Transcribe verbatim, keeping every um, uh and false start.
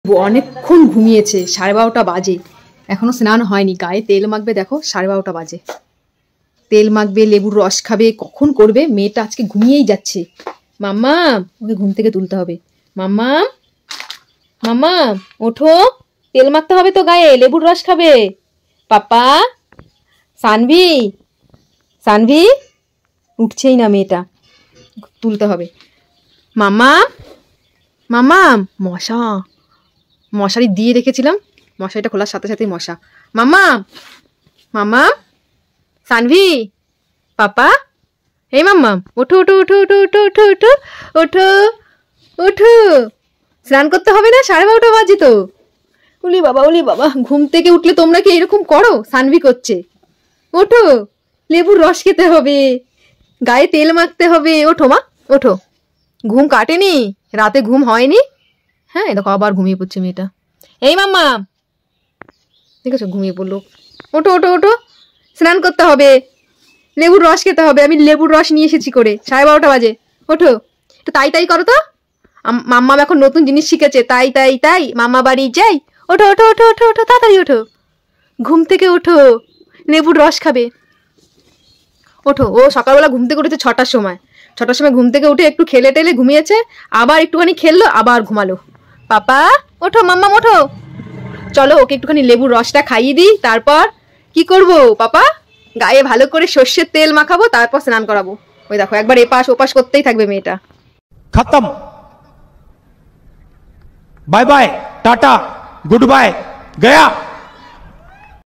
অনেকক্ষণ ঘুমিয়েছে, সাড়ে বারোটা বাজে, এখনো স্নান হয়নি। গায়ে তেল মাখবে, দেখো সাড়ে বারোটা বাজে। তেল মাখবে, লেবুর রস খাবে, কখন করবে? মেয়েটা আজকে ঘুমিয়েই যাচ্ছে। মাম্মা, ওকে ঘুম থেকে তুলতে হবে। মাম্মা, মাম্মা ওঠো, তেল মাখতে হবে তো গায়ে, লেবুর রস খাবে। পাপা, সানভি, সানভি, উঠছেই না মেয়েটা, তুলতে হবে। মাম্মা, মাম্মা, মশা, মশারি দিয়ে রেখেছিলাম, মশারিটা খোলার সাথে সাথেই মশা। মাম্মা, মাম্মা, সানভি, পাপা, এই মাম্মা, ওঠো ওঠো ওঠো ওঠো ওঠো ওঠো ওঠো ওঠো ওঠো, স্নান করতে হবে না? সাড়ে বারোটা বাজে তো। উলি বাবা, উলি বাবা, ঘুম থেকে উঠলে তোমরা কি এরকম করো? সানভি করছে, ওঠো, লেবুর রস খেতে হবে, গায়ে তেল মাখতে হবে। ওঠো মা, ওঠো। ঘুম কাটেনি, রাতে ঘুম হয়নি। হ্যাঁ, দেখো আবার ঘুমিয়ে পড়ছে মেয়েটা। এই মাম্মা, ঠিক আছে, ঘুমিয়ে পড়লো। ওঠো ওঠো ওঠো, স্নান করতে হবে, লেবুর রস খেতে হবে। আমি লেবুর রস নিয়ে এসেছি করে, সাড়ে বারোটা বাজে। ওঠো, একটু তাই তাই করো তো। মাম্মা এখন নতুন জিনিস শিখেছে, তাই তাই তাই, মাম্মা বাড়ি যাই। ওঠো ওঠো ওঠো ওঠো ওঠো, তাড়াতাড়ি ওঠো, ঘুম থেকে ওঠো, লেবুর রস খাবে। ওঠো। ও সকালবেলা ঘুম থেকে উঠেছে ছটার সময়, ছটার সময় ঘুম থেকে উঠে একটু খেলে টেলে ঘুমিয়েছে, আবার একটুখানি খেললো, আবার ঘুমালো। পাপা, ওঠো, মাম্মা ওঠো, চলো ওকে একটুখানি লেবুর রসটা খাইয়ে দিই, তারপর কি করব পাপা? গায়ে ভালো করে সর্ষের তেল মাখাবো, তারপর স্নান করাবো। ওই দেখো, একবার এপাশ ওপাশ করতেই থাকবে মেয়েটা। खत्म, bye bye, tata, good bye, गया।